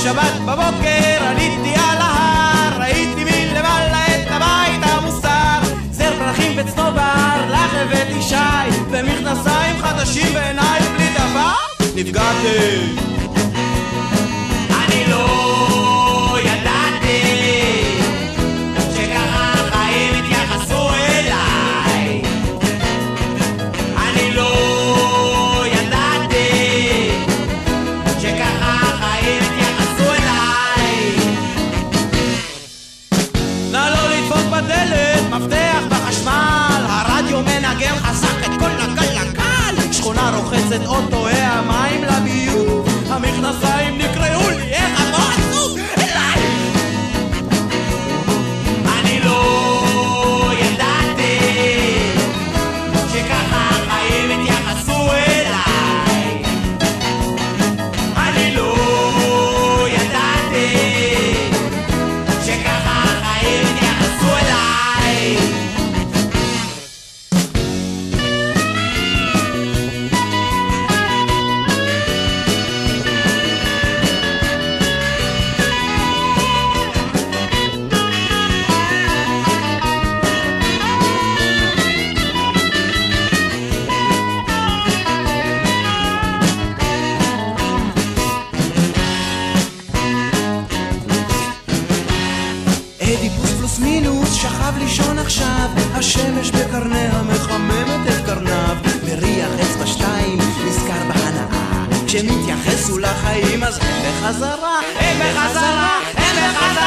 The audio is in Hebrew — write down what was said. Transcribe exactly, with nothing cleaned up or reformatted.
שבת בבוקר עליתי על ההר, ראיתי מלמעלה את הבית המוסר, זר פרחים וצנובר לך הבאתי שי, ומכנסיים חדשים בעיניי בלי דבר. נפגעתי, אני לא ידעתי שככה החיים התייחסו אליי, אני לא ידעתי שככה החיים התייחסו אליי. נא לא לדפוק בדלת, מפתח בחשמל, הרדיו מנגן חזק את כל הגלגל, שכונה רוחצת אוטו, המים לביוב, המכנסיים נקראו לי, איך את לא עשו אליי. אני לא ידעתי שככה החיים התייחסו אליי, אני לא ידעתי שככה החיים התייחסו אליי. אדיפוס פלוס מינוס שכב לישון עכשיו, השמש בקרניה מחממת את קרניו, מריח אצבע שתיים נזכר בהנאה, כשמתייחסו לחיים אז הם בחזרה, הם בחזרה, הם בחזרה.